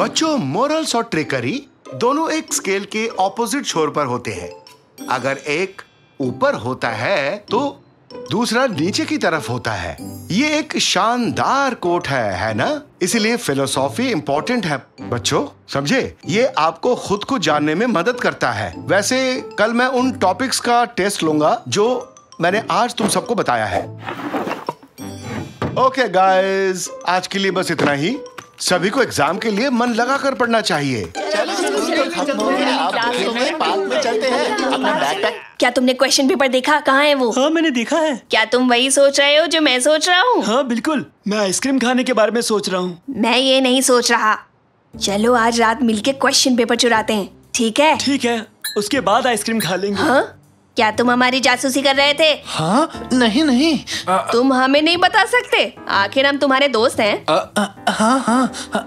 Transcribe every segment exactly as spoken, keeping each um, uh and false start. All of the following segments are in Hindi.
बच्चों, मोरल्स और ट्रिकरी दोनों एक स्केल के ऑपोजिट छोर पर होते हैं। अगर एक ऊपर होता है तो दूसरा नीचे की तरफ होता है। ये एक शानदार कोट है, है ना? इसीलिए फिलोसॉफी इंपॉर्टेंट है बच्चों, समझे? ये आपको खुद को जानने में मदद करता है। वैसे कल मैं उन टॉपिक्स का टेस्ट लूंगा जो मैंने आज तुम सबको बताया है। ओके गाइस, आज के लिए बस इतना ही। सभी को एग्जाम के लिए मन लगाकर पढ़ना चाहिए। क्या तुमने क्वेश्चन पेपर देखा? कहाँ है वो? हाँ, मैंने देखा है। क्या तुम वही सोच रहे हो जो मैं सोच रहा हूँ? हाँ बिल्कुल, मैं आइसक्रीम खाने के बारे में सोच रहा हूँ। मैं ये नहीं सोच रहा। चलो आज रात मिलके क्वेश्चन पेपर चुराते हैं, ठीक है? ठीक है, उसके बाद आइसक्रीम खा लेंगे। हाँ? क्या तुम हमारी जासूसी कर रहे थे? हाँ नहीं नहीं। आ, तुम हमें नहीं बता सकते? आखिर हम तुम्हारे दोस्त हैं। आ, आ, हाँ हाँ हाँ।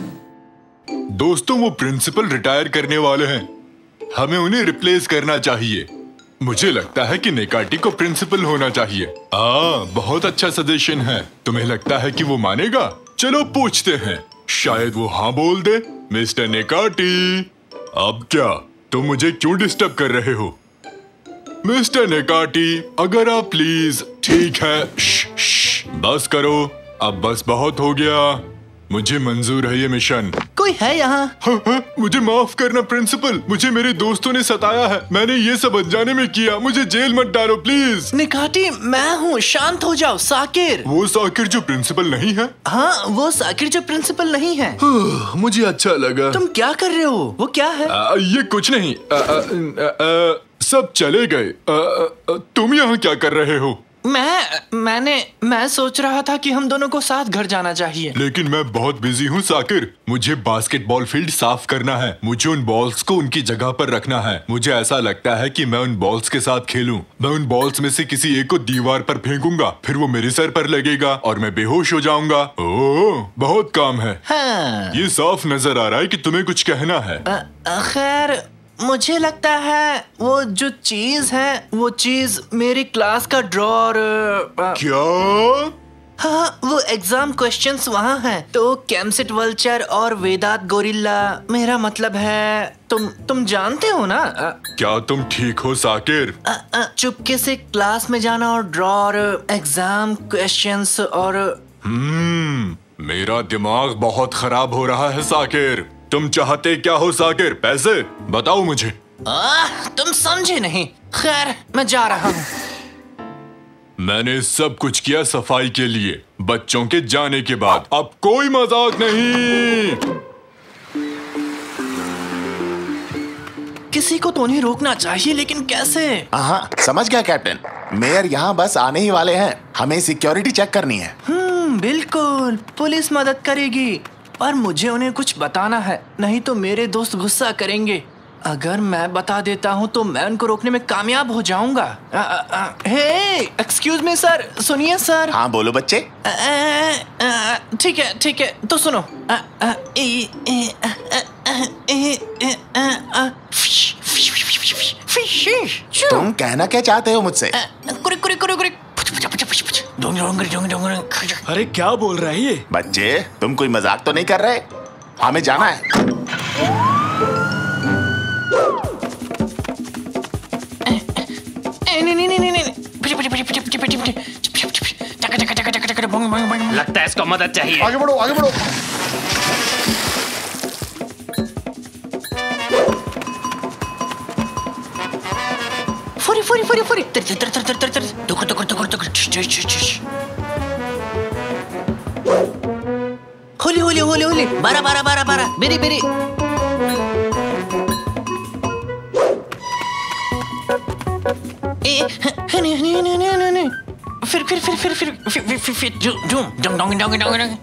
दोस्तों, वो प्रिंसिपल रिटायर करने वाले हैं, हमें उन्हें रिप्लेस करना चाहिए। मुझे लगता है कि नेकाटी को प्रिंसिपल होना चाहिए। आ, बहुत अच्छा सजेशन है। तुम्हें लगता है कि वो मानेगा? चलो पूछते हैं, शायद वो हाँ बोल दे। मिस्टर नेकाटी, अब क्या तुम मुझे क्यों डिस्टर्ब कर रहे हो? मिस्टर नेकाटी, अगर आप प्लीज। ठीक है, श, श, बस करो, अब बस बहुत हो गया। मुझे मंजूर है ये मिशन। कोई है यहाँ? हाँ, हाँ, मुझे माफ करना प्रिंसिपल, मुझे मेरे दोस्तों ने सताया है। मैंने ये सब अनजाने में किया, मुझे जेल मत डालो प्लीज। निकाटी, मैं हूँ, शांत हो जाओ। साकिर। वो साकिर जो प्रिंसिपल नहीं है? हाँ, वो साकिर जो प्रिंसिपल नहीं है। मुझे अच्छा लगा। तुम क्या कर रहे हो? वो क्या है? आ, ये कुछ नहीं। आ, आ, आ, आ, सब चले गए। तुम यहाँ क्या कर रहे हो? मैं मैंने मैं सोच रहा था कि हम दोनों को साथ घर जाना चाहिए। लेकिन मैं बहुत बिजी हूँ साकिर। मुझे बास्केटबॉल फील्ड साफ करना है। मुझे उन बॉल्स को उनकी जगह पर रखना है। मुझे ऐसा लगता है कि मैं उन बॉल्स के साथ खेलूं। मैं उन बॉल्स में से किसी एक को दीवार पर फेंकूंगा, फिर वो मेरे सर पर लगेगा और मैं बेहोश हो जाऊंगा। ओह, बहुत काम है। हाँ। ये साफ नजर आ रहा है कि तुम्हें कुछ कहना है। खैर, मुझे लगता है वो जो चीज है, वो चीज मेरी क्लास का ड्रॉर। क्या? हाँ, वो एग्जाम क्वेश्चंस वहाँ हैं। तो कैमसेट वल्चर और वेदांत गोरिल्ला, मेरा मतलब है तुम तुम जानते हो ना? क्या तुम ठीक हो साकिर? चुपके से क्लास में जाना और ड्रॉर, एग्जाम क्वेश्चंस और। हम्म, मेरा दिमाग बहुत खराब हो रहा है साकिर। तुम चाहते क्या हो साकिर? पैसे? बताओ मुझे। आ, तुम समझे नहीं। खैर, मैं जा रहा हूँ। मैंने सब कुछ किया सफाई के लिए, बच्चों के जाने के बाद। अब कोई मजाक नहीं। किसी को तो उन्हें रोकना चाहिए, लेकिन कैसे? हाँ, समझ गया कैप्टन। मेयर यहाँ बस आने ही वाले हैं, हमें सिक्योरिटी चेक करनी है। हम्म, बिल्कुल, पुलिस मदद करेगी, पर मुझे उन्हें कुछ बताना है, नहीं तो मेरे दोस्त गुस्सा करेंगे। अगर मैं बता देता हूँ तो मैं उनको रोकने में कामयाब हो जाऊंगा। हे, एक्सक्यूज मी सर, सुनिए सर। हाँ बोलो बच्चे। ठीक है ठीक है, तो सुनो। तुम कहना क्या चाहते हो मुझसे? अरे क्या बोल रहा है ये? बच्चे, तुम कोई मजाक तो नहीं कर रहे? हमें जाना है। लगता है इसको मदद चाहिए। आगे बढ़ो, आगे बढ़ो। फुरी फुरी फुरी फुरी तर तर तर तर तर तर टुक टुक टुक टुक होली होली होली होली बारा बारा बारा बारा बेरी बेरी। ए नहीं नहीं नहीं नहीं नहीं फिर फिर फिर फिर फिर फिर फिर फिर जूम जूम जंग डोंग डोंग डोंग।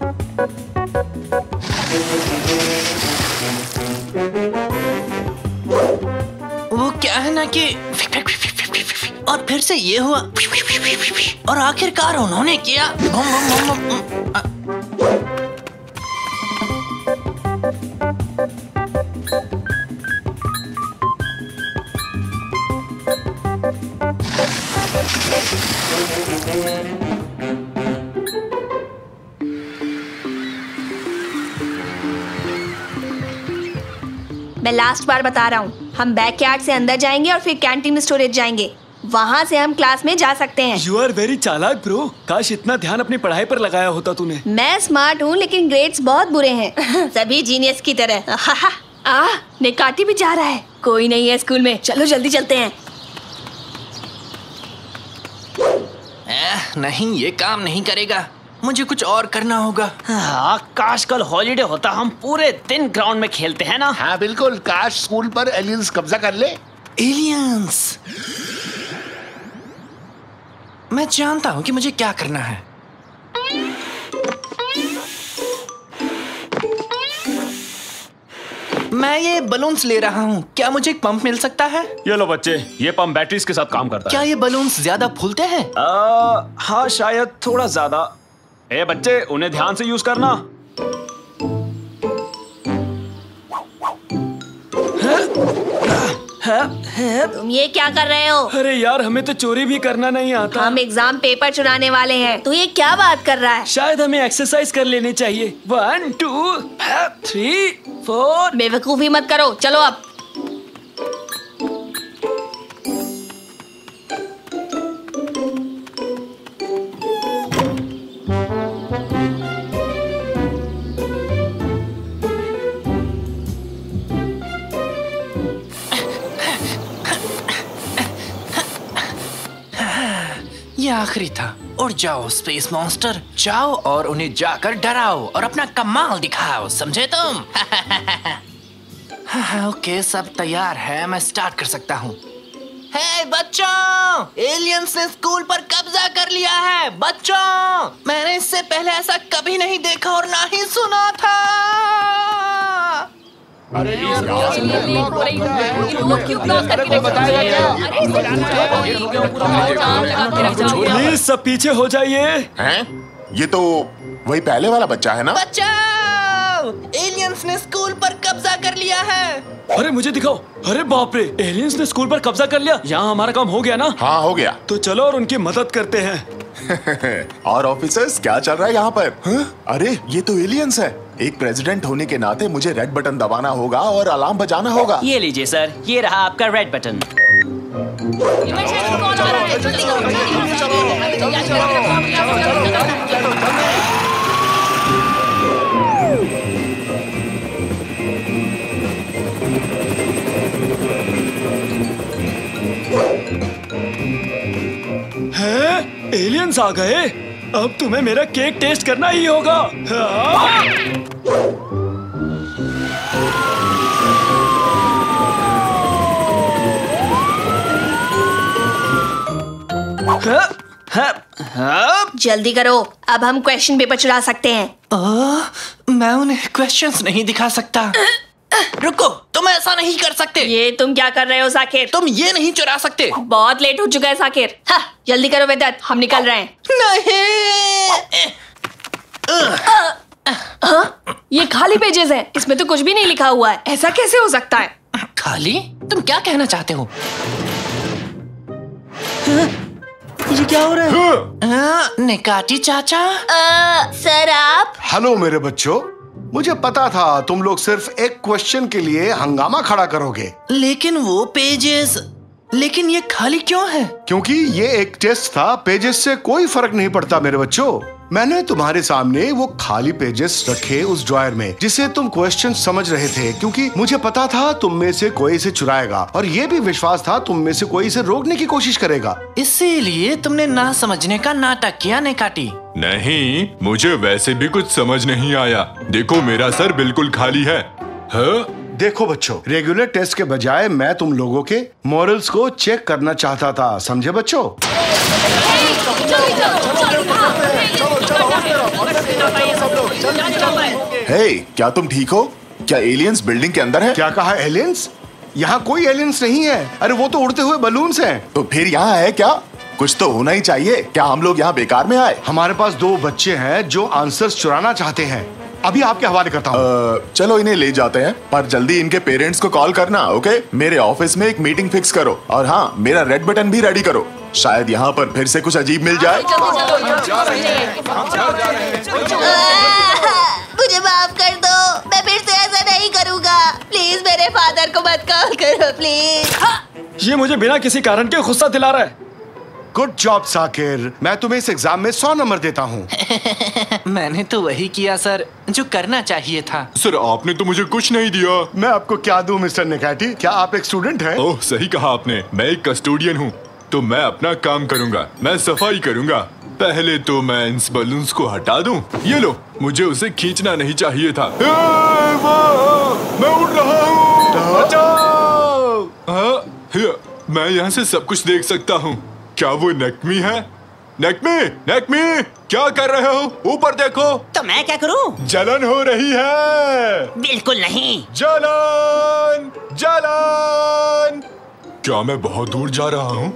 वो क्या है ना कि और फिर से ये हुआ और आखिरकार उन्होंने किया। मैं लास्ट बार बता रहा हूँ, हम बैकयार्ड से अंदर जाएंगे और फिर कैंटीन स्टोरेज जाएंगे। वहाँ से हम क्लास में जा सकते हैं। यू आर वेरी चालाक ब्रो। काश इतना ध्यान अपनी पढ़ाई पर लगाया होता तूने। मैं स्मार्ट हूँ लेकिन ग्रेड्स बहुत बुरे हैं। सभी जीनियस की तरह। आ, नेकाटी भी जा रहा है। कोई नहीं है स्कूल में, चलो जल्दी चलते हैं। ए, नहीं, ये काम नहीं करेगा। मुझे कुछ और करना होगा। हाँ, काश कल हॉलीडे होता, हम पूरे दिन ग्राउंड में खेलते हैं ना। हाँ बिल्कुल, काश स्कूल पर एलियंस कब्जा कर ले। एलियंस, मैं जानता हूँ कि मुझे क्या करना है। मैं ये बलून्स ले रहा हूँ, क्या मुझे एक पंप मिल सकता है? ये लो बच्चे, ये पंप बैटरीज के साथ काम करता क्या है। ये बलून्स ज्यादा फूलते हैं? आ, हाँ शायद थोड़ा ज्यादा। ए बच्चे, उन्हें ध्यान से यूज करना। तुम ये क्या कर रहे हो? अरे यार, हमें तो चोरी भी करना नहीं आता। हम एग्जाम पेपर चुराने वाले हैं। तू ये क्या बात कर रहा है? शायद हमें एक्सरसाइज कर लेनी चाहिए। One two three four. बेवकूफी मत करो, चलो अब। ये आखिरी था। उड़ जाओ स्पेस मॉन्स्टर, जाओ और उन्हें जाकर डराओ और अपना कमाल दिखाओ, समझे तुम? ओके, सब तैयार है, मैं स्टार्ट कर सकता हूँ। हे बच्चों, एलियंस ने स्कूल पर कब्जा कर लिया है। बच्चों, मैंने इससे पहले ऐसा कभी नहीं देखा और ना ही सुना था। अरे प्लीज सब पीछे हो जाइए। हैं? ये तो वही पहले वाला बच्चा है ना? बचाओ! एलियंस ने स्कूल पर कब्जा कर लिया है। अरे मुझे दिखाओ। अरे बाप रे, एलियंस ने स्कूल पर कब्जा कर लिया। यहाँ हमारा काम हो गया ना? हाँ हो गया। तो चलो और उनकी मदद करते हैं। और ऑफिसर्स, क्या चल रहा है यहाँ पर? हाँ? अरे ये तो एलियंस है। एक प्रेसिडेंट होने के नाते मुझे रेड बटन दबाना होगा और अलार्म बजाना होगा। ये लीजिए सर, ये रहा आपका रेड बटन। हैं? एलियंस आ गए। अब तुम्हें मेरा केक टेस्ट करना ही होगा। हाँ? हाँ? हाँ? हाँ? जल्दी करो, अब हम क्वेश्चन पेपर चुरा सकते हैं। आ, मैं उन्हें क्वेश्चंस नहीं दिखा सकता। रुको, तुम ऐसा नहीं कर सकते। ये तुम क्या कर रहे हो साकिर? तुम ये नहीं चुरा सकते। बहुत लेट हो चुका है साकिर। हाँ, जल्दी करो वेदांत, हम निकल रहे हैं। नहीं। हाँ? ये खाली पेजेस हैं, इसमें तो कुछ भी नहीं लिखा हुआ है। ऐसा कैसे हो सकता है? खाली? तुम क्या कहना चाहते हो? ये क्या हो रहा है? आ, निकाटी चाचा। आ, सर आप? हेलो मेरे बच्चों, मुझे पता था तुम लोग सिर्फ एक क्वेश्चन के लिए हंगामा खड़ा करोगे। लेकिन वो पेजेस, लेकिन ये खाली क्यों है? क्योंकि ये एक टेस्ट था, पेजेस से कोई फर्क नहीं पड़ता मेरे बच्चों। मैंने तुम्हारे सामने वो खाली पेजेस रखे उस ड्रॉयर में जिसे तुम क्वेश्चन समझ रहे थे, क्योंकि मुझे पता था तुम में से कोई इसे चुराएगा और ये भी विश्वास था तुम में से कोई इसे रोकने की कोशिश करेगा। इसीलिए तुमने ना समझने का नाटक किया निकाटी। नहीं, मुझे वैसे भी कुछ समझ नहीं आया। देखो मेरा सर बिल्कुल खाली है। हाँ? देखो बच्चों, रेगुलर टेस्ट के बजाय मैं तुम लोगों के मॉरल्स को चेक करना चाहता था, समझे बच्चों? हे, क्या तुम ठीक हो? क्या एलियंस बिल्डिंग के अंदर है? क्या कहा एलियंस? यहाँ कोई एलियंस नहीं है। अरे वो तो उड़ते हुए बलून्स हैं। तो फिर यहाँ है क्या? कुछ तो होना ही चाहिए। क्या हम लोग यहाँ बेकार में आए? हमारे पास दो बच्चे हैं जो आंसर्स चुराना चाहते हैं। अभी आपके हवाले करता हूँ। चलो इन्हें ले जाते हैं, पर जल्दी इनके पेरेंट्स को कॉल करना, ओके? मेरे ऑफिस में एक मीटिंग फिक्स करो और हाँ, मेरा रेड बटन भी रेडी करो। शायद यहाँ पर फिर से कुछ अजीब मिल जाए। मुझे माफ कर दो, मैं फिर से ऐसा नहीं करूँगा। प्लीज मेरे मेरे फादर को मत कॉल करो प्लीज। ये मुझे बिना किसी कारण के गुस्सा दिला रहा है। गुड जॉब साकिर, मैं तुम्हें इस एग्जाम में सौ नंबर देता हूँ। मैंने तो वही किया सर जो करना चाहिए था। सर आपने तो मुझे कुछ नहीं दिया। मैं आपको क्या दूं मिस्टर निकाटी? क्या आप एक स्टूडेंट हैं? ओह सही कहा आपने, मैं एक कस्टोडियन हूँ तो मैं अपना काम करूँगा, मैं सफाई करूँगा। पहले तो मैं इन बलून्स को हटा दूं। ये लो, मुझे उसे खींचना नहीं चाहिए था। ए, मैं उड़ रहा हूँ, बचाओ! हाँ, मैं यहाँ से सब कुछ देख सकता हूँ। क्या वो नेक्मी है? नेक्मी, नेक्मी, क्या कर रहे हो? ऊपर देखो। तो मैं क्या करूं? जलन हो रही है। बिल्कुल नहीं। जलन, जलन। क्या मैं बहुत दूर जा रहा हूँ?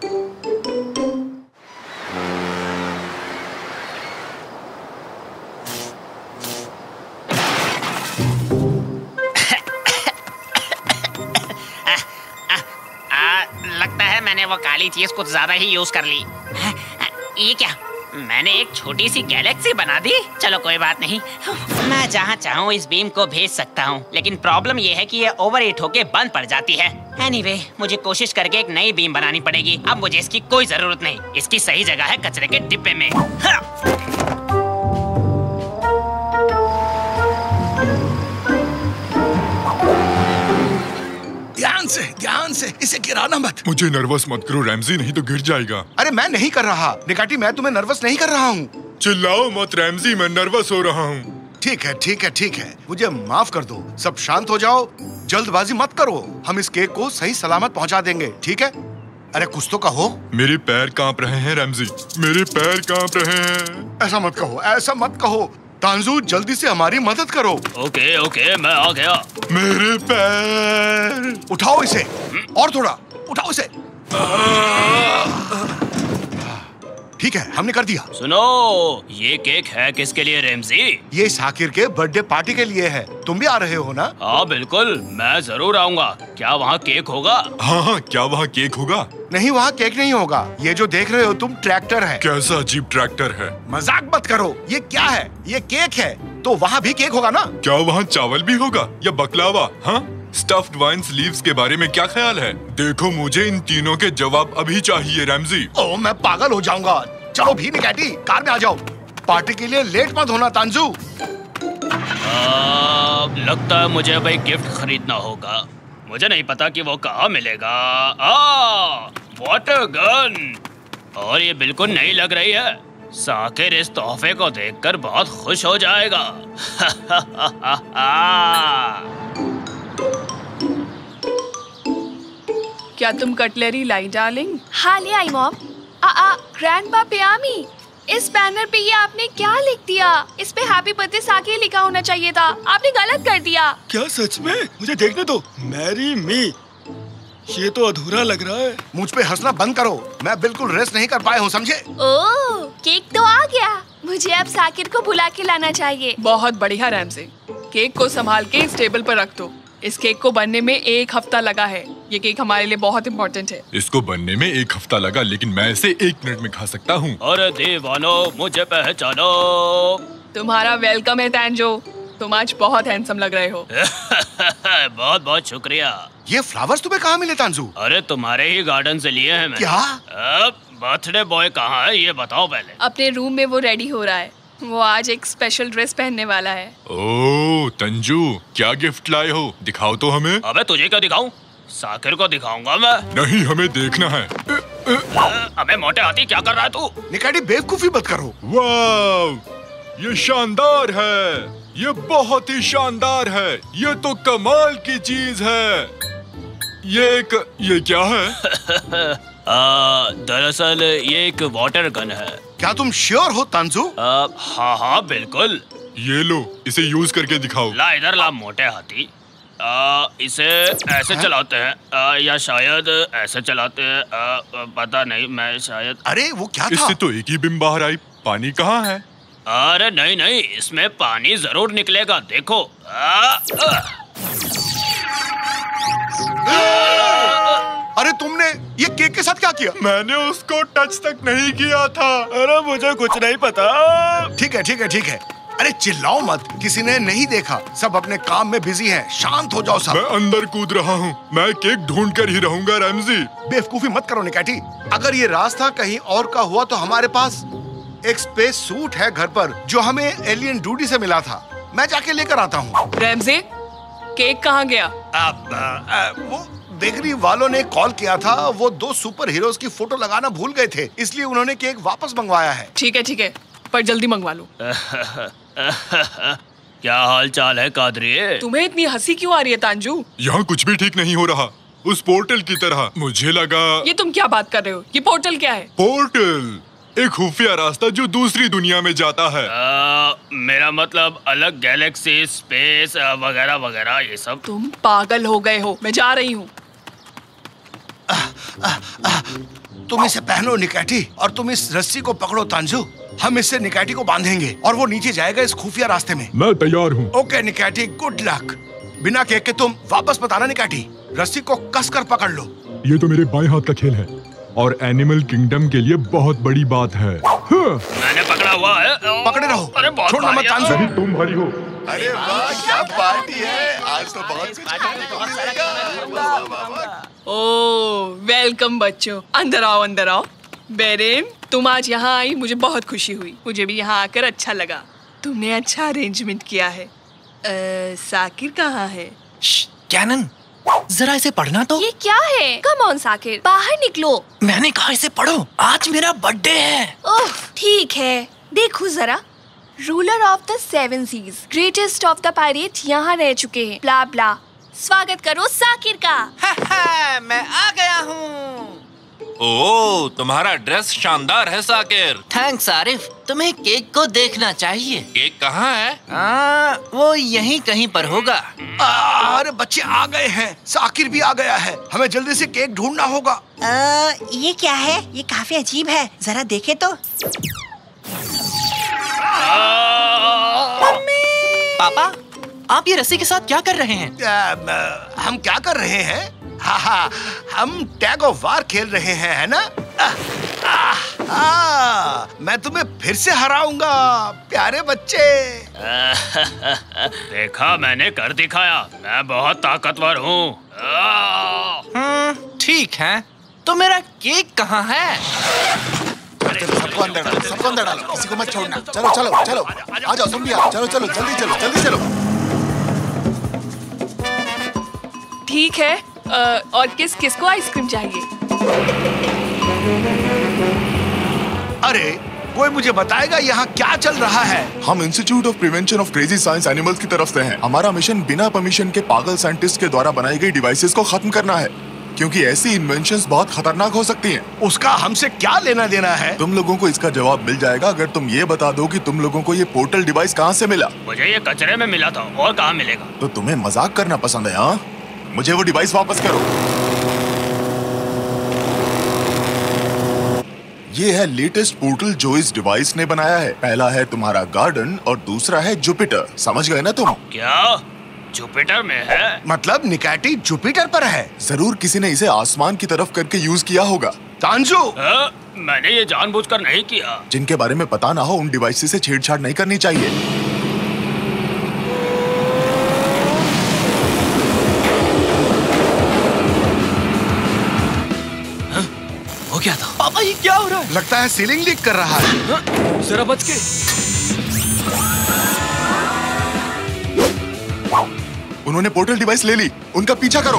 लगता है मैंने वो काली चीज कुछ ज्यादा ही यूज कर ली। ये क्या? मैंने एक छोटी सी गैलेक्सी बना दी। चलो कोई बात नहीं, मैं जहाँ चाहूँ इस बीम को भेज सकता हूँ, लेकिन प्रॉब्लम ये है कि ये ओवर हीट होके बंद पड़ जाती है। एनीवे, मुझे कोशिश करके एक नई बीम बनानी पड़ेगी। अब मुझे इसकी कोई जरूरत नहीं, इसकी सही जगह है कचरे के डिब्बे में। ध्यान से, ध्यान से, इसे गिराना मत। मुझे नर्वस मत करो रैमजी, नहीं तो गिर जाएगा। अरे मैं नहीं कर रहा निकाटी, मैं तुम्हें नर्वस नहीं कर रहा हूँ। चिल्लाओ मत रैमजी, मैं नर्वस हो रहा हूँ। ठीक है, ठीक है, ठीक है, मुझे माफ कर दो। सब शांत हो जाओ, जल्दबाजी मत करो। हम इस केक को सही सलामत पहुँचा देंगे, ठीक है? अरे कुछ तो कहो। मेरे पैर कांप रहे हैं रैमजी, मेरे पैर कांप रहे हैं। ऐसा मत कहो, ऐसा मत कहो। तांजू, जल्दी से हमारी मदद करो। ओके ओके, मैं आ गया। मेरे पैर। उठाओ इसे, और थोड़ा उठाओ इसे। ठीक है, हमने कर दिया। सुनो, ये केक है किसके लिए रैमजी? ये साकिर के बर्थडे पार्टी के लिए है। तुम भी आ रहे हो ना? हाँ बिल्कुल, मैं जरूर आऊंगा। क्या वहाँ केक होगा? हाँ हाँ, क्या वहाँ केक होगा? नहीं, वहाँ केक नहीं होगा। ये जो देख रहे हो तुम ट्रैक्टर है। कैसा अजीब ट्रैक्टर है? मजाक मत करो, ये क्या है? ये केक है, तो वहाँ भी केक होगा ना? क्या वहाँ चावल भी होगा या बकलावा? हाँ, स्टफ्ड वाइन्स लीव्स के बारे में क्या ख्याल है? देखो, मुझे इन तीनों के जवाब अभी चाहिए रैमजी। ओह, मैं पागल हो जाऊंगा। चलो भी निकाटी, कार में आ जाओ। पार्टी के लिए लेट मत होना तांजू। आ, लगता है मुझे अब एक गिफ्ट खरीदना होगा। मुझे नहीं पता कि वो कहाँ मिलेगा। आ, वाटर गन, और ये बिल्कुल नई लग रही है। साकिर इस तोहफे को देखकर बहुत खुश हो जाएगा। क्या तुम कटलरी लाई डार्लिंग? हाँ ले आई मॉम। आ आ ग्रैंडपा पियामी, इस बैनर पे ये आपने क्या लिख दिया? इस पे हैप्पी बर्थडे साकिर लिखा होना चाहिए था, आपने गलत कर दिया। क्या सच में? मुझे देखने दो। मैरी मी, ये तो अधूरा लग रहा है। मुझ पे हंसना बंद करो, मैं बिल्कुल रेस्ट नहीं कर पाया हूँ, समझे? ओह, केक तो आ गया। मुझे अब साकिर को बुला के लाना चाहिए। बहुत बढ़िया रैमजी, केक को संभाल के इस टेबल पर रख दो। इस केक को बनने में एक हफ्ता लगा है। ये केक हमारे लिए बहुत इम्पोर्टेंट है। इसको बनने में एक हफ्ता लगा, लेकिन मैं इसे एक मिनट में खा सकता हूँ। अरे दीवानो, मुझे पहचानो। तुम्हारा वेलकम है तांजो, तुम आज बहुत हैंडसम लग रहे हो। बहुत बहुत शुक्रिया। ये फ्लावर्स तुम्हें कहाँ मिले तांजू? अरे तुम्हारे ही गार्डन से लिए हैं मैंने। क्या? अब बर्थडे बॉय कहाँ है ये बताओ पहले। अपने रूम में वो रेडी हो रहा है। वो आज एक स्पेशल ड्रेस पहनने वाला है। ओह तंजू, क्या गिफ्ट लाए हो? दिखाओ तो हमें। अबे तुझे क्या दिखाऊं? साकिर को दिखाऊंगा मैं। नहीं, हमें देखना है। अबे मोटे हाथी, क्या कर रहा है तू? निकाटी, बेवकूफी मत करो। वाह, ये शानदार है, ये बहुत ही शानदार है। ये तो कमाल की चीज है। ये एक, ये क्या है? दरअसल ये एक वाटर गन है। क्या तुम श्योर हो तांजू? आ, हाँ हाँ बिल्कुल। ये लो, इसे यूज करके दिखाओ। ला इधर ला मोटे हाथी। आ, इसे ऐसे है? चलाते हैं आ, या शायद ऐसे चलाते हैं। आ, पता नहीं, मैं शायद। अरे वो क्या था? इससे तो एक ही बिम बाहर आई। पानी कहाँ है? अरे नहीं नहीं, इसमें पानी जरूर निकलेगा, देखो। आ, आ, अरे तुमने ये केक के साथ क्या किया? मैंने उसको टच तक नहीं किया था। अरे मुझे कुछ नहीं पता। ठीक है ठीक है ठीक है, अरे चिल्लाओ मत, किसी ने नहीं देखा, सब अपने काम में बिजी हैं। शांत हो जाओ सब। मैं अंदर कूद रहा हूँ, मैं केक ढूंढ कर ही रहूंगा रैमजी। बेवकूफी मत करो निकैटी, अगर ये रास्ता कहीं और का हुआ तो हमारे पास एक स्पेस सूट है घर पर जो हमें एलियन डूडी से मिला था, मैं जाके लेकर आता हूँ। रैमजी, केक कहाँ गया? अब आ, आ, वो बेकरी वालों ने कॉल किया था, वो दो सुपर हीरोज की फोटो लगाना भूल गए थे, इसलिए उन्होंने केक वापस मंगवाया है। ठीक है ठीक है, पर जल्दी मंगवा लो। क्या हाल चाल है कादरिए? तुम्हें इतनी हंसी क्यों आ रही है तांजू? यहाँ कुछ भी ठीक नहीं हो रहा, उस पोर्टल की तरह। मुझे लगा। ये तुम क्या बात कर रहे हो? ये पोर्टल क्या है? पोर्टल एक खुफिया रास्ता जो दूसरी दुनिया में जाता है। आ, मेरा मतलब अलग गैलेक्सी, स्पेस वगैरह वगैरह ये सब। तुम पागल हो गए हो, मैं जा रही हूँ। तुम इसे पहनो निकैटी, और तुम इस रस्सी को पकड़ो तांजू। हम इससे निकैटी को बांधेंगे और वो नीचे जाएगा इस खुफिया रास्ते में। मैं तैयार हूँ। ओके निकैटी, गुड लक। बिना केक के तुम वापस मत आना निकैटी, रस्सी को कसकर पकड़ लो। ये तो मेरे बाएं हाथ का खेल है और एनिमल किंगडम के लिए बहुत बड़ी बात है। हाँ। मैंने पकड़ा हुआ है। पकड़े रहो। अरे बहुत छोड़ना मत तांजू। सही तुम भारी हो। अरे वाह, क्या पार्टी है आज तो। बहुत कुछ खाने को मिलेगा। ओह वेलकम बच्चों, अंदर आओ अंदर आओ। बेरेम, तुम आज यहाँ आई, मुझे बहुत खुशी हुई। मुझे भी यहाँ आकर अच्छा लगा। तुमने अच्छा अरेंजमेंट किया है। आ, साकिर कहाँ है? कैनन, जरा इसे पढ़ना तो। ये क्या है? कम ऑन साकिर, बाहर निकलो। मैंने कहा इसे पढ़ो, आज मेरा बर्थडे है। ओह ठीक है, देखो जरा। Ruler of the seven seas, greatest of the pirate यहाँ रह चुके हैं, ब्ला ब्ला। स्वागत करो साकिर का। हा, हा, मैं आ गया हूँ। ओह, तुम्हारा ड्रेस शानदार है साकिर। थैंक्स आरिफ, तुम्हें केक को देखना चाहिए। केक कहाँ है? आ, वो यहीं कहीं पर होगा। अरे बच्चे आ गए हैं, साकिर भी आ गया है, हमें जल्दी से केक ढूंढना होगा। आ, ये क्या है? ये काफी अजीब है, जरा देखे तो। पापा, आप ये रस्सी के साथ क्या कर रहे हैं? आ, हम क्या कर रहे हैं? हा हा, हम टैग ऑफ वार खेल रहे हैं, है ना? आ, आ, आ, मैं तुम्हें फिर से हराऊंगा प्यारे बच्चे। देखा, मैंने कर दिखाया, मैं बहुत ताकतवर हूँ। हम्म, ठीक है, तो मेरा केक कहाँ है? सबको अंदर डालो, सबको अंदर डालो, किसी को मत छोड़ना। चलो चलो चलो, आ जाओ तुम भी आओ। चलो चलो जल्दी चलो, जल्दी चलो। ठीक है, आ, और किस किस को आइसक्रीम चाहिए? अरे कोई मुझे बताएगा यहाँ क्या चल रहा है? हम institute of prevention of crazy science animals की तरफ से हैं। हमारा मिशन बिना परमिशन के पागल साइंटिस्ट के द्वारा बनाई गई डिवाइसेस को खत्म करना है, क्योंकि ऐसी इन्वेंशंस बहुत खतरनाक हो सकती हैं। उसका हमसे क्या लेना देना है? तुम लोगों को इसका जवाब मिल जाएगा अगर तुम ये बता दो कि तुम लोगों को ये पोर्टल डिवाइस कहाँ से मिला। मुझे ये कचरे में मिला था, और कहाँ मिलेगा? तो तुम्हें मजाक करना पसंद है? हाँ, मुझे वो डिवाइस वापस करो। ये है लेटेस्ट पोर्टल जो इस डिवाइस ने बनाया है। पहला है तुम्हारा गार्डन और दूसरा है जुपिटर। समझ गए ना तुम? क्या जुपिटर में है? मतलब निकैटी जुपिटर पर है? जरूर किसी ने इसे आसमान की तरफ करके यूज किया होगा। तांजू, आ, मैंने ये जानबूझकर नहीं किया। जिनके बारे में पता ना हो उन डिवाइस से छेड़छाड़ नहीं करनी चाहिए। हो क्या था? पापा, ये क्या हो रहा है? लगता है सीलिंग लीक कर रहा है। जरा बच के। उन्होंने पोर्टल डिवाइस ले ली, उनका पीछा करो।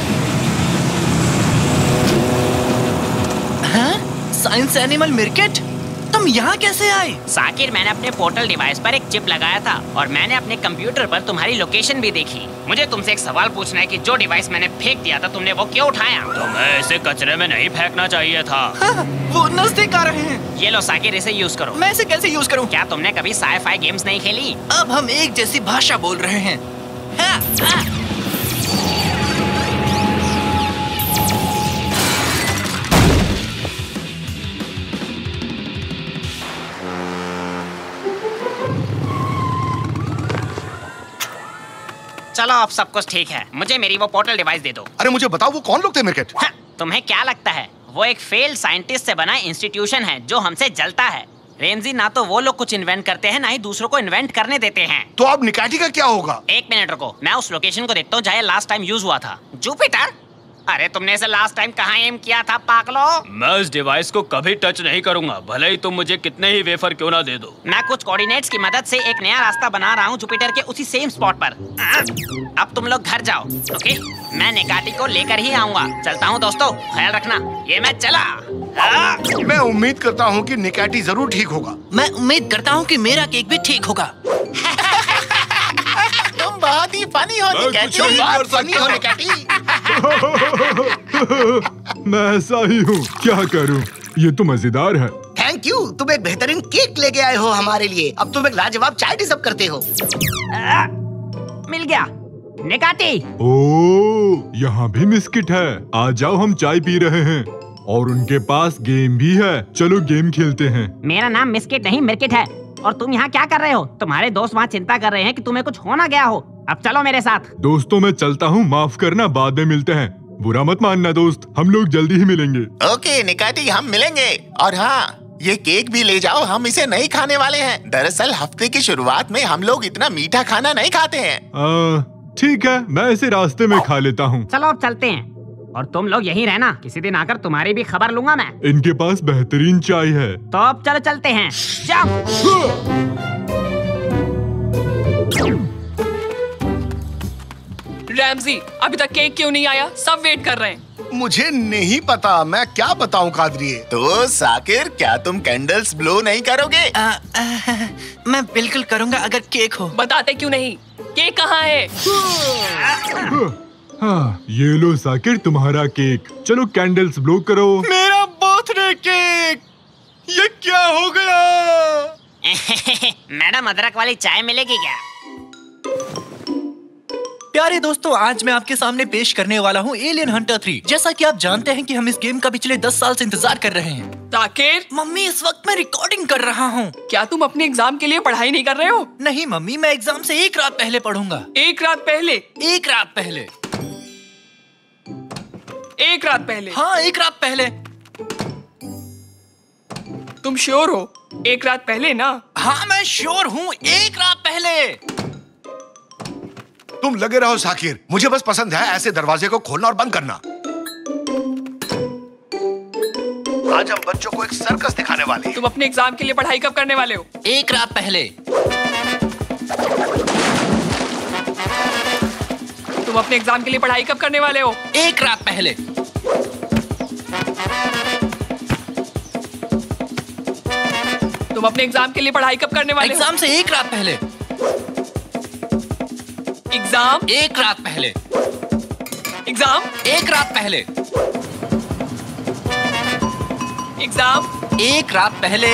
हाँ? साइंस एनिमल मिर्केट, तुम यहाँ कैसे आए? साकिर, मैंने अपने पोर्टल डिवाइस पर एक चिप लगाया था और मैंने अपने कंप्यूटर पर तुम्हारी लोकेशन भी देखी। मुझे तुमसे एक सवाल पूछना है कि जो डिवाइस मैंने फेंक दिया था तुमने वो क्यों उठाया? तुम्हें इसे कचरे में नहीं फेंकना चाहिए था। हाँ, वो नजदीक आ रहे हैं। ये लो साकिर, इसे यूज करो। मैं इसे कैसे यूज करूँ? क्या तुमने कभी साई-फाई गेम्स नहीं खेली? अब हम एक जैसी भाषा बोल रहे हैं। हाँ, हाँ। चलो, अब सब कुछ ठीक है। मुझे मेरी वो पोर्टल डिवाइस दे दो। अरे मुझे बताओ वो कौन लोग थे मिर्केट? हाँ, तुम्हें क्या लगता है? वो एक फेल साइंटिस्ट से बना इंस्टीट्यूशन है जो हमसे जलता है। रेमजी, ना तो वो लोग कुछ इन्वेंट करते हैं, ना ही दूसरों को इन्वेंट करने देते हैं। तो अब निकाटी का क्या होगा? एक मिनट रुको, मैं उस लोकेशन को देखता हूँ जहाँ लास्ट टाइम यूज हुआ था। जुपिटर? अरे तुमने इसे लास्ट टाइम कहाँ एम किया था पागलो? मैं इस डिवाइस को कभी टच नहीं करूंगा, भले ही तुम मुझे कितने ही वेफर क्यों ना दे दो। मैं कुछ कोऑर्डिनेट्स की मदद से एक नया रास्ता बना रहा हूँ जुपिटर के उसी सेम स्पॉट पर। अब तुम लोग घर जाओ, ओके? मैं निकाटी को लेकर ही आऊंगा। चलता हूँ दोस्तों, ख्याल रखना। ये मैं चला। मैं उम्मीद करता हूँ कि निकाटी जरूर ठीक होगा। मैं उम्मीद करता हूँ कि मेरा केक भी ठीक होगा। तुम बहुत ही फनी हो निकाटी, बहुत फनी हो निकाटी। मैं ऐसा ही हूँ, क्या करूँ? ये तो मजेदार है। थैंक यू, तुम एक बेहतरीन केक लेके आए हो हमारे लिए। अब तुम एक लाजवाब चाय डिजर्व करते हो। आ, मिल गया निकाटी। ओह, यहाँ भी बिस्किट है। आ जाओ, हम चाय पी रहे हैं और उनके पास गेम भी है। चलो गेम खेलते हैं। मेरा नाम मिस्किट नहीं मिर्किट है। और तुम यहाँ क्या कर रहे हो? तुम्हारे दोस्त वहाँ चिंता कर रहे हैं कि तुम्हें कुछ हो ना गया हो। अब चलो मेरे साथ। दोस्तों, मैं चलता हूँ, माफ करना, बाद में मिलते हैं। बुरा मत मानना दोस्त, हम लोग जल्दी ही मिलेंगे। ओके निकाटी, हम मिलेंगे। और हाँ, ये केक भी ले जाओ, हम इसे नहीं खाने वाले हैं। दरअसल हफ्ते की शुरुआत में हम लोग इतना मीठा खाना नहीं खाते हैं। ठीक है, मैं इसे रास्ते में खा लेता हूँ। चलो अब चलते हैं। और तुम लोग यहीं रहना, किसी दिन आकर तुम्हारी भी खबर लूंगा मैं। इनके पास बेहतरीन चाय है। तो अब चलो चलते हैं। जाओ। रैमजी, अभी तक केक क्यों नहीं आया? सब वेट कर रहे हैं। मुझे नहीं पता, मैं क्या बताऊं कादरिए। तो साकिर, क्या तुम कैंडल्स ब्लो नहीं करोगे? आ, आ, मैं बिल्कुल करूंगा अगर केक हो। बताते क्यों नहीं? केक कहाँ है? हाँ, ये लो साकिर, तुम्हारा केक। चलो कैंडल्स ब्लो करो। मेरा बर्थडे केक, ये क्या हो गया? मैडम, अदरक वाली चाय मिलेगी क्या? प्यारे दोस्तों, आज मैं आपके सामने पेश करने वाला हूँ एलियन हंटर थ्री। जैसा कि आप जानते हैं कि हम इस गेम का पिछले दस साल से इंतजार कर रहे हैं। ताकिर, मम्मी, इस वक्त मैं रिकॉर्डिंग कर रहा हूँ। क्या तुम अपने एग्जाम के लिए पढ़ाई नहीं कर रहे हो? नहीं मम्मी, मैं एग्जाम से एक रात पहले पढ़ूंगा। एक रात पहले? एक रात पहले। एक रात पहले? हाँ, एक रात पहले। तुम श्योर हो? एक रात पहले ना? हाँ, मैं श्योर हूँ, एक रात पहले। तुम लगे रहो साकिर, मुझे बस पसंद है ऐसे दरवाजे को खोलना और बंद करना। आज हम बच्चों को एक सर्कस दिखाने वाले हैं। तुम अपने एग्जाम के लिए पढ़ाई कब करने वाले हो? एक रात पहले। तुम अपने एग्जाम के लिए पढ़ाई कब करने वाले हो? एक रात पहले। तुम अपने एग्जाम के लिए पढ़ाई कब करने वाले हो? एग्जाम से एक रात पहले। एग्जाम एक रात पहले। एग्जाम एक रात पहले। एग्जाम एक रात पहले।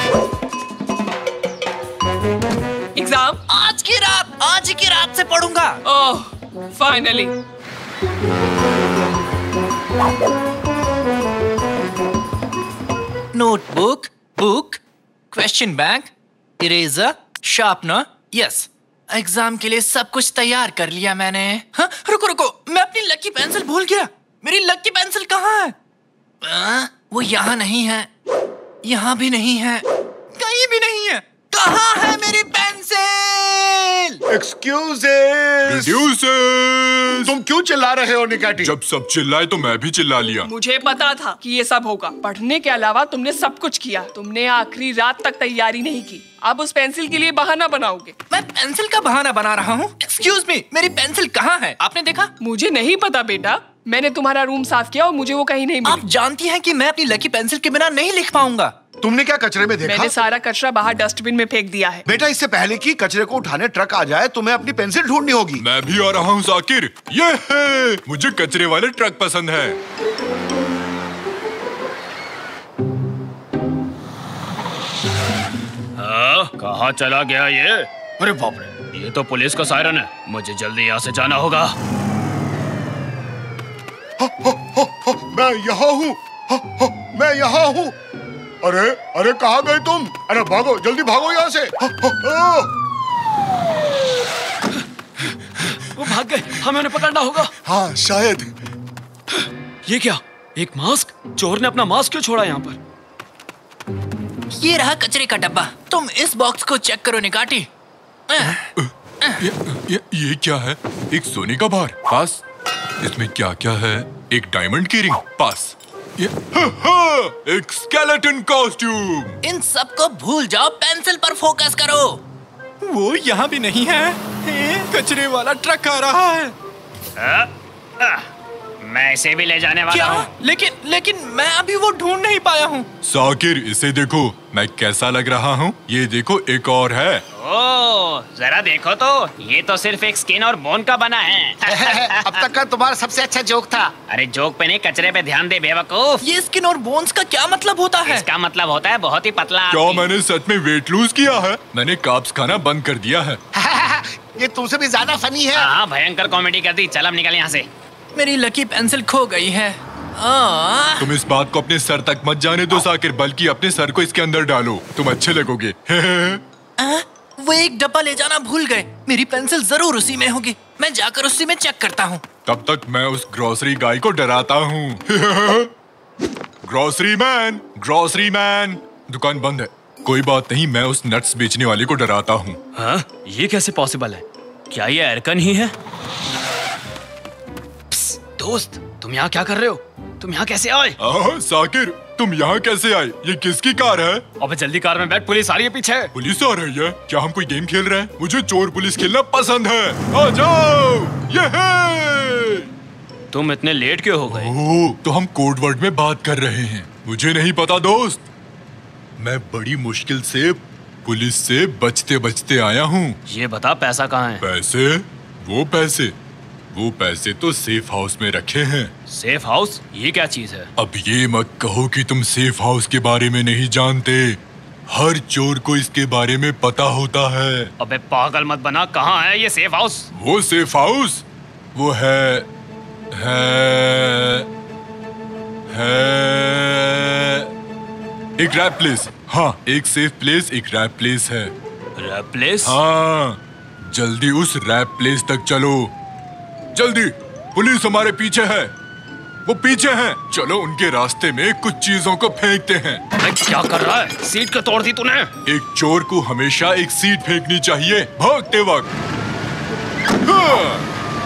एग्जाम आज की रात, आज की रात से पढ़ूंगा। Oh, finally. Notebook, book, question bank, eraser, sharpener, yes. Exam के लिए सब कुछ तैयार कर लिया मैंने। हाँ, रुको रुको, मैं अपनी लकी पेंसिल भूल गया। मेरी लकी पेंसिल कहाँ है? आ, वो यहाँ नहीं है, यहाँ भी नहीं है, कहीं भी नहीं है। कहाँ है मेरी पेंसिल? एक्सक्यूजेस, तुम क्यों चिल्ला रहे हो निकाटी? जब सब चिल्लाए तो मैं भी चिल्ला लिया। मुझे पता था कि ये सब होगा। पढ़ने के अलावा तुमने सब कुछ किया। तुमने आखिरी रात तक तैयारी नहीं की। अब उस पेंसिल के लिए बहाना बनाओगे। मैं पेंसिल का बहाना बना रहा हूँ? एक्सक्यूज मी, मेरी पेंसिल कहाँ है? आपने देखा? मुझे नहीं पता बेटा, मैंने तुम्हारा रूम साफ किया और मुझे वो कहीं नहीं मिली। आप जानती हैं कि मैं अपनी लकी पेंसिल के बिना नहीं लिख पाऊंगा। तुमने क्या कचरे में देखा? मैंने सारा कचरा बाहर डस्टबिन में फेंक दिया है। बेटा, इससे पहले कि कचरे को उठाने ट्रक आ जाए तुम्हें अपनी पेंसिल ढूंढनी होगी। मैं भी आ रहा हूँ साकिर, ये है, मुझे कचरे वाले ट्रक पसंद है। हाँ, कहाँ चला गया ये? अरे बाप रे, ये तो पुलिस का सायरन है। मुझे जल्दी यहाँ से जाना होगा। हा, हा, हा, हा, मैं यहाँ हूँ, हा, हा, मैं यहाँ हूँ। अरे अरे कहाँ गए तुम? अरे भागो, जल्दी भागो यहाँ से। हा, हा, हा। वो भाग गए, हमें उन्हें पकड़ना होगा। हाँ शायद। ये क्या? एक मास्क? चोर ने अपना मास्क क्यों छोड़ा यहाँ पर? ये रहा कचरे का डब्बा। तुम इस बॉक्स को चेक करो निकाटी। ये, ये, ये क्या है? एक सोने का बार पास। इसमें क्या क्या है? एक डायमंड की रिंग पास। ये हा, हा, एक स्केलेटन कॉस्ट्यूम। इन सब को भूल जाओ, पेंसिल पर फोकस करो। वो यहाँ भी नहीं है। कचरे वाला ट्रक आ रहा है। आ, आ, मैं इसे भी ले जाने वाला हूँ। लेकिन लेकिन मैं अभी वो ढूंढ नहीं पाया हूँ। साकिर, इसे देखो, मैं कैसा लग रहा हूँ। ये देखो, एक और है। ओह, जरा देखो तो, ये तो सिर्फ एक स्किन और बोन का बना है। अब तक का तुम्हारा सबसे अच्छा जोक था। अरे जोक पे नहीं, कचरे पे ध्यान दे बेवकूफ। ये स्किन और बोन्स का क्या मतलब होता है? इसका मतलब होता है बहुत ही पतला। क्या मैंने सच में वेट लूज किया है? मैंने कार्ब्स खाना बंद कर दिया है। ये तुमसे भी ज्यादा फनी है। हाँ, भयंकर कॉमेडी कर दी। चल अब निकल यहाँ से। मेरी लकी पेंसिल खो गई है। आ, तुम इस बात को अपने सर तक मत जाने दो साकिर, बल्कि अपने सर को इसके अंदर डालो, तुम अच्छे लगोगे। आ, वो एक डब्बा ले जाना भूल गए। मेरी पेंसिल जरूर उसी में होगी। मैं जाकर उसी में चेक करता हूँ। तब तक मैं उस ग्रोसरी गाय को डराता हूँ। Grocery man, grocery man. दुकान बंद है। कोई बात नहीं, मैं उस नट्स बेचने वाले को डराता हूँ। हाँ? ये कैसे पॉसिबल है? क्या ये एरकन ही है? दोस्त, तुम यहाँ क्या कर रहे हो? तुम यहाँ कैसे आए? आह, साकिर, तुम यहाँ कैसे आए? ये किसकी कार है? अबे जल्दी कार में बैठ, पुलिस आ रही है पीछे। पुलिस आ रही है? क्या हम कोई गेम खेल रहे हैं? मुझे चोर पुलिस खेलना पसंद है। आ जाओ, ये है। तुम इतने लेट क्यों हो गए? ओह, तो हम कोड वर्ड में बात कर रहे हैं। मुझे नहीं पता दोस्त। मैं बड़ी मुश्किल से पुलिस से बचते बचते आया हूँ। ये बता, पैसा कहाँ है? पैसे? वो पैसे वो पैसे तो सेफ हाउस में रखे हैं। Safe house? ये क्या चीज है? अब ये मत कहो कि तुम सेफ हाउस के बारे में नहीं जानते। हर चोर को इसके बारे में पता होता है। अबे पागल मत बना, कहाँ है ये सेफ हाउस? वो सेफ हाउस वो है है है एक रैप प्लेस। हाँ, एक सेफ प्लेस, एक रैप प्लेस है। Rap place? हाँ, जल्दी उस रैप प्लेस तक चलो। जल्दी, पुलिस हमारे पीछे है। वो पीछे हैं। चलो उनके रास्ते में कुछ चीजों को फेंकते हैं। अरे क्या कर रहा है? सीट क्यों तोड़ दी तूने? एक चोर को हमेशा एक सीट फेंकनी चाहिए भागते वक्त। हाँ।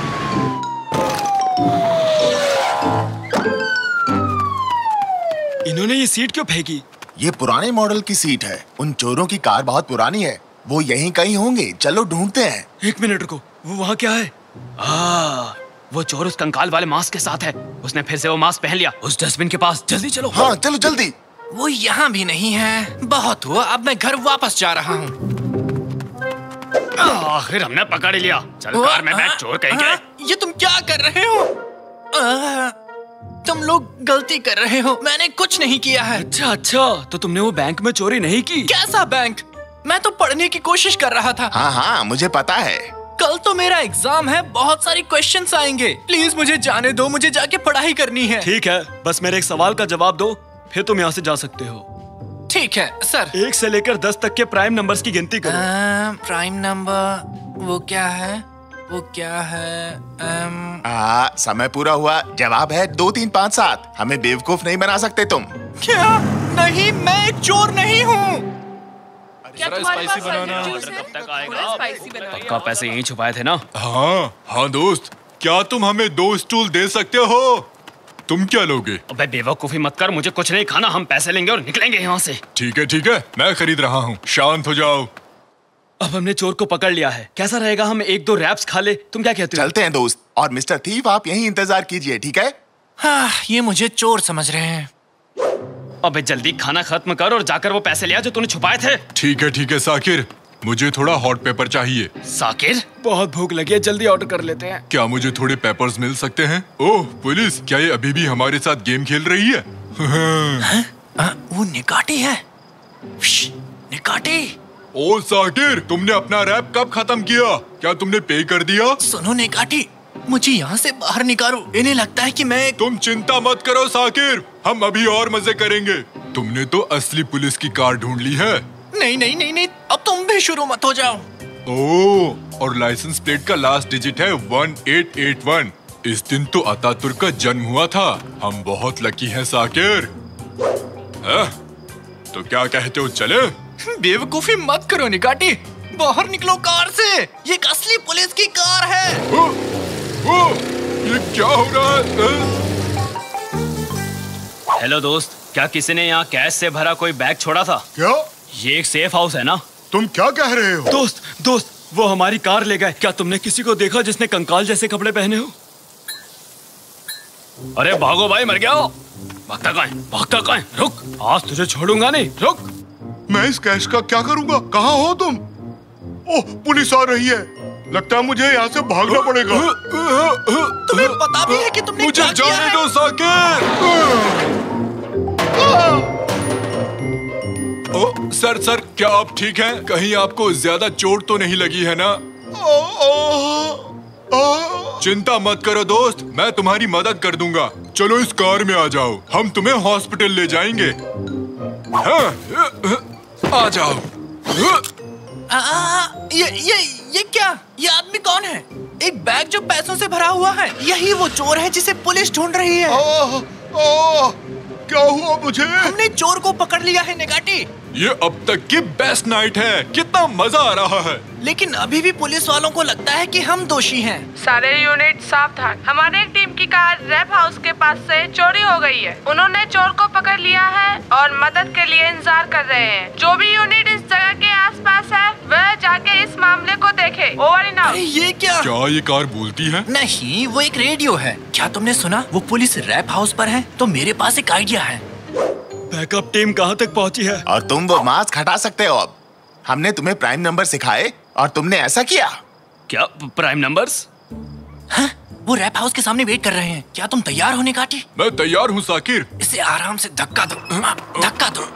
इन्होंने ये सीट क्यों फेंकी? ये पुराने मॉडल की सीट है। उन चोरों की कार बहुत पुरानी है। वो यहीं कहीं होंगे। चलो ढूंढते हैं। एक मिनट रुको, वो वहाँ क्या है? आ, वो चोर उस कंकाल वाले मास्क के साथ है। उसने फिर से वो मास्क पहन लिया। उस डस्टबिन के पास। जल्दी चलो। हाँ, चलो जल्दी। वो यहाँ भी नहीं है। बहुत हुआ, अब मैं घर वापस जा रहा हूँ। आखिर हमने पकड़ लिया। चल कार में बैठ, चोर कहीं के। ये तुम क्या कर रहे हो? आ, तुम लोग गलती कर रहे हो। मैंने कुछ नहीं किया है। अच्छा अच्छा, तो तुमने वो बैंक में चोरी नहीं की? कैसा बैंक? मैं तो पढ़ने की कोशिश कर रहा था। हाँ हाँ, मुझे पता है। कल तो मेरा एग्जाम है, बहुत सारी क्वेश्चंस आएंगे। प्लीज मुझे जाने दो, मुझे जाके पढ़ाई करनी है। ठीक है, बस मेरे एक सवाल का जवाब दो, फिर तुम यहाँ से जा सकते हो। ठीक है सर। एक से लेकर दस तक के प्राइम नंबर्स की गिनती करो। आ, प्राइम नंबर वो क्या है? वो क्या है? आम... आ, समय पूरा हुआ। जवाब है दो तीन पाँच सात। हमें बेवकूफ नहीं बना सकते तुम। क्या? नहीं, मैं एक चोर नहीं हूँ। क्या तुम्हारे पास बनाना जूस है? थोड़ा स्पाइसी बनाओ। पक्का पैसे यहीं छुपाए थे ना? हाँ हाँ दोस्त, क्या तुम हमें दो स्टूल दे सकते हो? तुम क्या लोगे? अबे बेवकूफी मत कर, मुझे कुछ नहीं खाना। हम पैसे लेंगे और निकलेंगे यहाँ से। ठीक है ठीक है, मैं खरीद रहा हूँ, शांत हो जाओ। अब हमने चोर को पकड़ लिया है। कैसा रहेगा हम एक दो रैप्स खा ले? तुम क्या कहते हो? चलते हैं दोस्त। और मिस्टर थीफ, आप यहीं इंतजार कीजिए, ठीक है? हाँ, ये मुझे चोर समझ रहे हैं। अबे जल्दी खाना खत्म कर और जाकर वो पैसे ले आ जो तूने छुपाए थे। ठीक है ठीक है साकिर, मुझे थोड़ा हॉट पेपर चाहिए। साकिर, बहुत भूख लगी है, जल्दी ऑर्डर कर लेते हैं। क्या मुझे थोड़े पेपर्स मिल सकते हैं? ओह पुलिस, क्या ये अभी भी हमारे साथ गेम खेल रही है? हाँ? आ, वो निकाटी है। निकाटी। ओ साकिर, तुमने अपना रैप कब खत्म किया? क्या तुमने पे कर दिया? सुनो निकाटी, मुझे यहाँ से बाहर निकालो। इन्हें लगता है कि मैं... तुम चिंता मत करो साकिर, हम अभी और मजे करेंगे। तुमने तो असली पुलिस की कार ढूंढ ली है। नहीं नहीं नहीं नहीं, अब तुम भी शुरू मत हो जाओ। ओह, और लाइसेंस प्लेट का लास्ट डिजिट है वन एट एट वन। इस दिन तो अतातुर्क का जन्म हुआ था। हम बहुत लकी हैं साकिर। तो क्या कहते हो, चले? बेवकूफी मत करो निकाटी, बाहर निकलो कार से। ये एक असली पुलिस की कार है। ओ, ओ, ये क्या हो रहा है? हेलो दोस्त, क्या किसी ने यहाँ कैश से भरा कोई बैग छोड़ा था? क्या? ये एक सेफ हाउस है ना? तुम क्या कह रहे हो? दोस्त दोस्त वो हमारी कार ले गए। क्या तुमने किसी को देखा जिसने कंकाल जैसे कपड़े पहने हो? अरे भागो भाई, मर गया हो। भागता कहाँ है? भागता कहाँ है? रुक, आज तुझे छोड़ूंगा नहीं, रुक। मैं इस कैश का क्या करूंगा? कहाँ हो तुम? ओह, पुलिस आ रही है। लगता है मुझे यहाँ से भागना पड़ेगा। तुम्हें पता भी है कि तुमने मुझे क्या किया जाने है? दो साकिर। ओ, सर सर क्या आप ठीक हैं? कहीं आपको ज्यादा चोट तो नहीं लगी है ना? चिंता मत करो दोस्त, मैं तुम्हारी मदद कर दूंगा। चलो इस कार में आ जाओ, हम तुम्हें हॉस्पिटल ले जाएंगे। हाँ, आ जाओ। आ, आ, ये ये ये क्या? ये आदमी कौन है? एक बैग जो पैसों से भरा हुआ है। यही वो चोर है जिसे पुलिस ढूंढ रही है। ओह, ओह, क्या हुआ मुझे? हमने चोर को पकड़ लिया है निकाटी। ये अब तक की बेस्ट नाइट है, कितना मजा आ रहा है। लेकिन अभी भी पुलिस वालों को लगता है कि हम दोषी हैं। सारे यूनिट सावधान, हमारे एक टीम की कार रैप हाउस के पास से चोरी हो गई है। उन्होंने चोर को पकड़ लिया है और मदद के लिए इंतजार कर रहे हैं। जो भी यूनिट इस जगह के आसपास है वह जाके इस मामले को देखे। Over and out. ये क्या? क्या ये कार बोलती है? नहीं, वो एक रेडियो है। क्या तुमने सुना? वो पुलिस रैप हाउस पर है। तो मेरे पास एक आइडिया है। बैकअप टीम कहाँ तक पहुँची है? और तुम वो मास्क हटा सकते हो अब। हमने तुम्हें प्राइम नंबर सिखाए और तुमने ऐसा किया। क्या प्राइम नंबर्स? हाँ, वो रैप हाउस के सामने वेट कर रहे हैं। क्या तुम तैयार हो निकाटी? मैं तैयार हूँ साकिर। इसे आराम से धक्का दो, धक्का दो।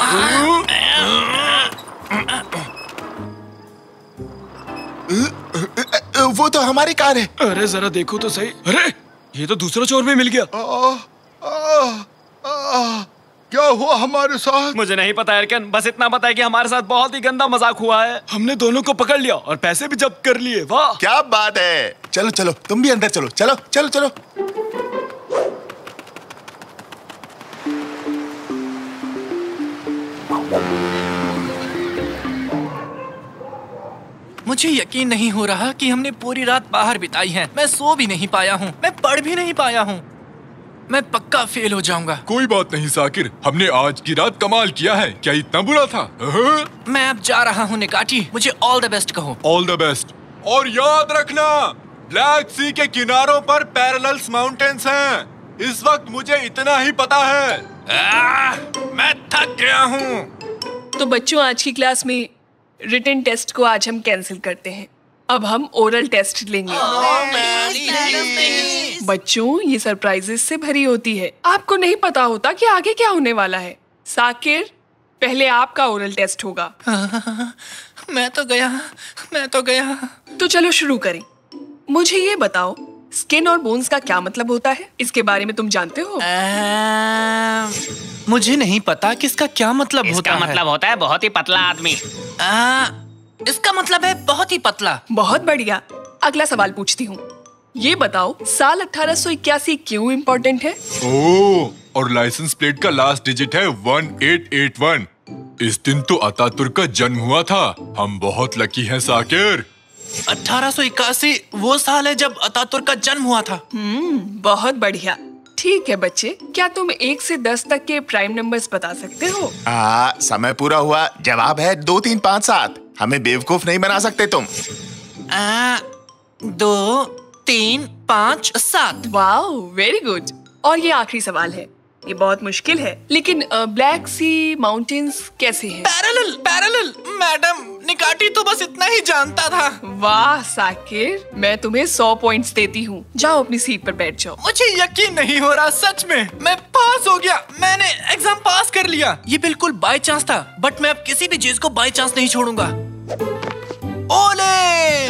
वो तो हमारी कार है। अरे जरा देखो तो सही। अरे ये तो दूसरा चोर भी मिल गया। आ, आ, आ, क्या हुआ हमारे साथ? मुझे नहीं पता एरकन, बस इतना पता है कि हमारे साथ बहुत ही गंदा मजाक हुआ है। हमने दोनों को पकड़ लिया और पैसे भी जब्त कर लिए। वाह क्या बात है। चलो चलो तुम भी अंदर चलो, चलो चलो चलो। मुझे यकीन नहीं हो रहा कि हमने पूरी रात बाहर बिताई है। मैं सो भी नहीं पाया हूँ, मैं पढ़ भी नहीं पाया हूँ। मैं पक्का फेल हो जाऊंगा। कोई बात नहीं साकिर, हमने आज की रात कमाल किया है। क्या इतना बुरा था? मैं अब जा रहा हूँ निकाटी, मुझे ऑल द बेस्ट कहो। All the best. और याद रखना, ब्लैक सी के किनारों पर पैरेलल्स माउंटेन्स हैं। इस वक्त मुझे इतना ही पता है। आ, मैं थक गया हूँ। तो बच्चों, आज की क्लास में रिटन टेस्ट को आज हम कैंसिल करते हैं। अब हम ओरल टेस्ट लेंगे। बच्चों, ये सरप्राइजेस से भरी होती है। आपको नहीं पता होता कि आगे क्या होने वाला है। साकिर, पहले आपका ओरल टेस्ट होगा। मैं तो गया, मैं तो गया। तो चलो शुरू करें। मुझे ये बताओ, स्किन और बोन्स का क्या मतलब होता है? इसके बारे में तुम जानते हो? आ, मुझे नहीं पता कि इसका क्या मतलब होता है। इसका मतलब होता है बहुत ही पतला आदमी। आ, इसका मतलब है बहुत ही पतला। बहुत बढ़िया। अगला सवाल पूछती हूँ। ये बताओ, साल अठारह सौ इक्यासी क्यों इम्पोर्टेंट है? ओह, और लाइसेंस प्लेट का लास्ट डिजिट है वन एट एट वन। इस दिन तो अतातुर्क का जन्म हुआ था। हम बहुत लकी हैं साकिर। अठारह सौ इक्यासी वो साल है जब अतातुर्क का जन्म हुआ था। हम्म, बहुत बढ़िया। ठीक है बच्चे, क्या तुम एक से दस तक के प्राइम नंबर्स बता सकते हो? आ, समय पूरा हुआ। जवाब है दो तीन पाँच सात। हमें बेवकूफ नहीं बना सकते तुम। आ, दो तीन पाँच सात। Wow, very good. और ये आखिरी सवाल है, ये बहुत मुश्किल है, लेकिन ब्लैक सी माउंटेन्स कैसे हैं? Parallel, parallel. मैडम, निकाटी तो बस इतना ही जानता था। वाह साकिर, मैं तुम्हें सौ पॉइंट्स देती हूँ। जाओ अपनी सीट पर बैठ जाओ। मुझे यकीन नहीं हो रहा, सच में मैं पास हो गया। मैंने एग्जाम पास कर लिया। ये बिल्कुल बाय चांस था, बट मैं अब किसी भी चीज को बाय चांस नहीं छोड़ूंगा। ओले!